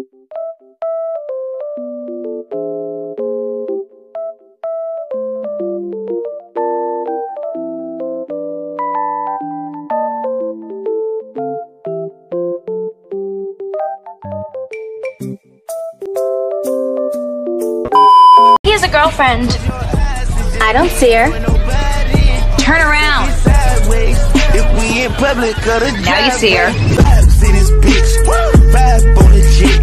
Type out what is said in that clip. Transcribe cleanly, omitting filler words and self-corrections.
He has a girlfriend. I don't see her. Turn around. Now you see her.